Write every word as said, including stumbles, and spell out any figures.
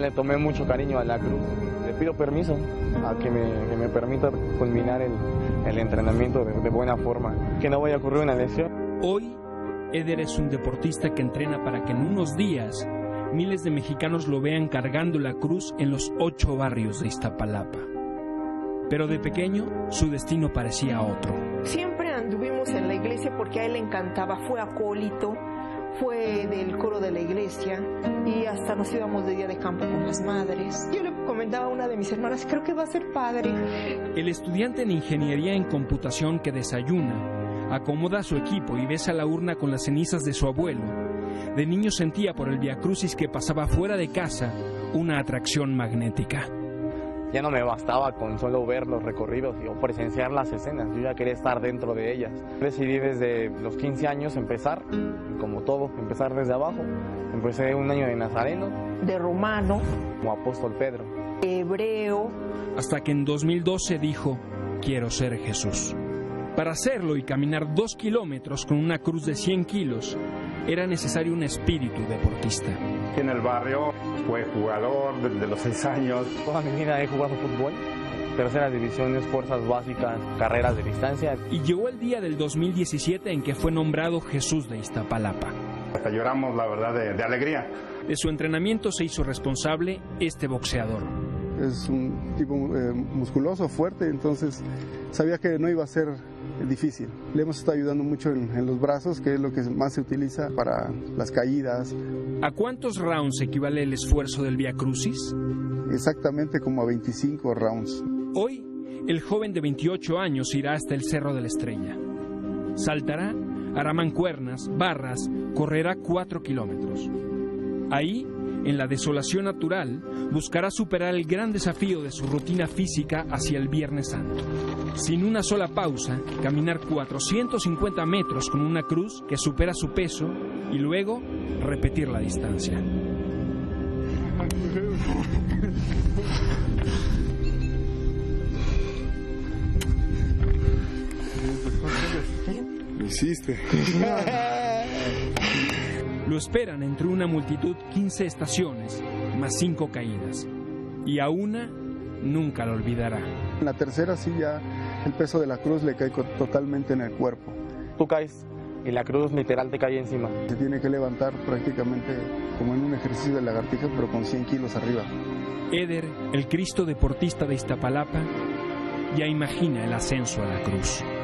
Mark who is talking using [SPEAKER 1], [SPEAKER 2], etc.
[SPEAKER 1] le tomé mucho cariño a la cruz. Le pido permiso a que me, que me permita culminar el, el entrenamiento de, de buena forma, que no vaya a ocurrir una lesión.
[SPEAKER 2] Hoy, Eder es un deportista que entrena para que en unos días miles de mexicanos lo vean cargando la cruz en los ocho barrios de Iztapalapa. Pero de pequeño, su destino parecía otro.
[SPEAKER 3] Siempre anduvimos en la iglesia porque a él le encantaba, fue acólito, fue del coro de la iglesia y hasta nos íbamos de día de campo con las madres. Yo le comentaba a una de mis hermanas, creo que va a ser padre.
[SPEAKER 2] El estudiante en ingeniería en computación que desayuna, acomoda su equipo y besa la urna con las cenizas de su abuelo, de niño sentía por el viacrucis que pasaba fuera de casa una atracción magnética.
[SPEAKER 1] Ya no me bastaba con solo ver los recorridos o presenciar las escenas, yo ya quería estar dentro de ellas. Decidí desde los quince años empezar, como todo, empezar desde abajo. Empecé un año de nazareno,
[SPEAKER 3] de romano,
[SPEAKER 1] como apóstol Pedro,
[SPEAKER 3] hebreo.
[SPEAKER 2] Hasta que en dos mil doce dijo, quiero ser Jesús. Para hacerlo y caminar dos kilómetros con una cruz de cien kilos, era necesario un espíritu deportista.
[SPEAKER 4] En el barrio fue jugador desde los seis años.
[SPEAKER 1] Toda mi vida he jugado fútbol, terceras divisiones, fuerzas básicas, carreras de distancia.
[SPEAKER 2] Y llegó el día del dos mil diecisiete en que fue nombrado Jesús de Iztapalapa.
[SPEAKER 4] Hasta lloramos, la verdad, de, de alegría.
[SPEAKER 2] De su entrenamiento se hizo responsable este boxeador.
[SPEAKER 5] Es un tipo eh, musculoso, fuerte, entonces sabía que no iba a ser difícil. Le hemos estado ayudando mucho en, en los brazos, que es lo que más se utiliza para las caídas.
[SPEAKER 2] ¿A cuántos rounds equivale el esfuerzo del Via Crucis?
[SPEAKER 5] Exactamente como a veinticinco rounds.
[SPEAKER 2] Hoy, el joven de veintiocho años irá hasta el Cerro de la Estrella. Saltará, hará mancuernas, barras, correrá cuatro kilómetros. Ahí, en la desolación natural, buscará superar el gran desafío de su rutina física hacia el Viernes Santo. Sin una sola pausa, caminar cuatrocientos cincuenta metros con una cruz que supera su peso y luego repetir la distancia.
[SPEAKER 5] Lo hiciste.
[SPEAKER 2] Lo esperan entre una multitud quince estaciones, más cinco caídas. Y a una nunca lo olvidará.
[SPEAKER 5] En la tercera sí ya el peso de la cruz le cae totalmente en el cuerpo.
[SPEAKER 1] Tú caes y la cruz literal te cae encima.
[SPEAKER 5] Se tiene que levantar prácticamente como en un ejercicio de lagartijas, pero con cien kilos arriba.
[SPEAKER 2] Eder, el Cristo deportista de Iztapalapa, ya imagina el ascenso a la cruz.